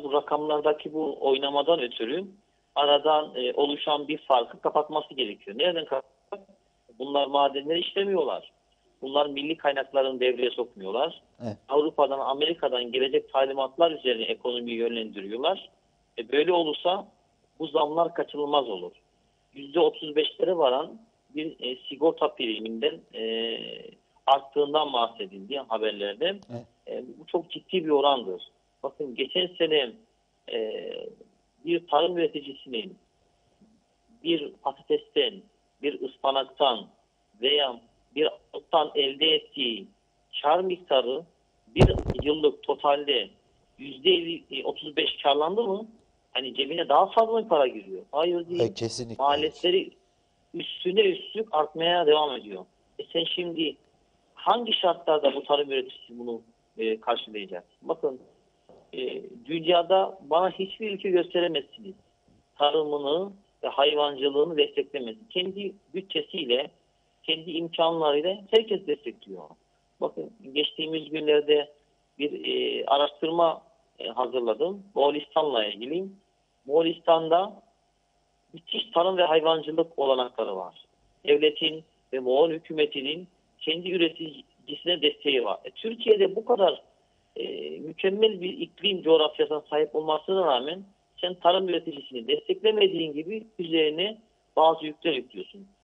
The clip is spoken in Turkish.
bu rakamlardaki bu oynamadan ötürü aradan oluşan bir farkı kapatması gerekiyor. Nereden kapatmak? Bunlar madenleri işlemiyorlar. Bunlar milli kaynaklarını devreye sokmuyorlar. Evet. Avrupa'dan, Amerika'dan gelecek talimatlar üzerine ekonomiyi yönlendiriyorlar. Böyle olursa bu zamlar kaçınılmaz olur. %35'lere varan bir sigorta priminden arttığından bahsedildi haberlerde. Evet. Bu çok ciddi bir orandır. Bakın geçen sene bir tarım üreticisinin bir patatesten, bir ıspanaktan veya bir ottan elde ettiği kar miktarı bir yıllık totalde %35 karlandı mı? Hani cebine daha fazla bir para giriyor. Hayır değil. Kesinlikle hayır. Maliyetleri üstüne üstlük artmaya devam ediyor. Sen şimdi hangi şartlarda bu tarım üreticisi bunu karşılayacak? Bakın dünyada bana hiçbir ülke gösteremezsiniz. Tarımını ve hayvancılığını desteklemesi. Kendi bütçesiyle, kendi imkanlarıyla herkes destekliyor. Bakın geçtiğimiz günlerde bir araştırma hazırladım. Moğolistan'la ilgili. Moğolistan'da müthiş tarım ve hayvancılık olanakları var. Devletin ve Moğol hükümetinin kendi üreticisine desteği var. Türkiye'de bu kadar mükemmel bir iklim coğrafyasına sahip olmasına rağmen sen tarım üreticisini desteklemediğin gibi üzerine bazı yükler yüklüyorsun.